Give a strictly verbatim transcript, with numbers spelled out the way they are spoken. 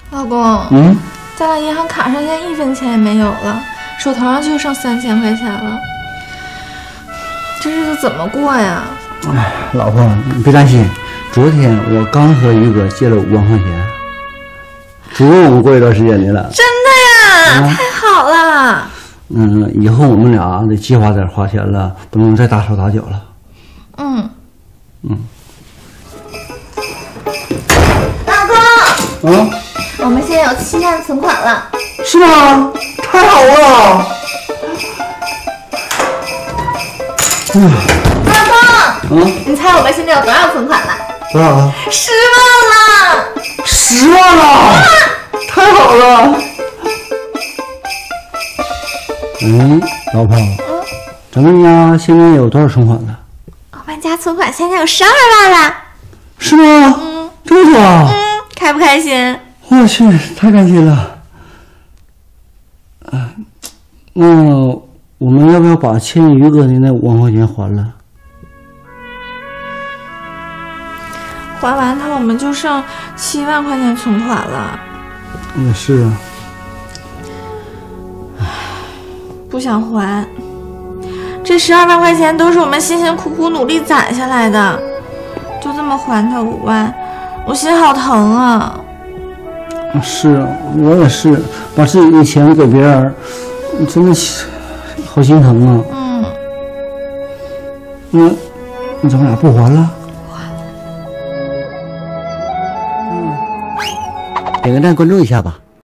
老公， 嗯， 咱俩银行卡上现在一分钱也没有了，手头上就剩三千块钱了，这日子怎么过呀？ 哎，老婆，你别担心，昨天我刚和于哥借了五万块钱，足够我们过一段时间的了。 真的呀？啊、太好了！ 嗯，以后我们俩得计划点花钱了，不能再大手大脚了。 嗯嗯。 老公。 啊。 我们现在有七万存款了。 是吗？太好了！嗯。老公。嗯。 你猜我们现在有多少存款了？ 多少了？ 十万了。 十万了！啊、太好了！嗯，老婆，嗯，咱们家现在有多少存款了？ 我们家存款现在有十二万了。 是吗？ 嗯， 这么多啊？ 嗯，开不开心？ 我去，太开心了。啊，那我们要不要把欠于哥的那五万块钱还了？ 还完它，我们就剩七万块钱存款了。 也是啊。 不想还，这十二万块钱都是我们辛辛苦苦努力攒下来的，就这么还他五万，我心好疼啊！ 是啊，我也是，把自己的钱给别人，真的好心疼啊。 嗯， 嗯，那咱们俩不还了？ 不还了。 嗯，点个赞，关注一下吧。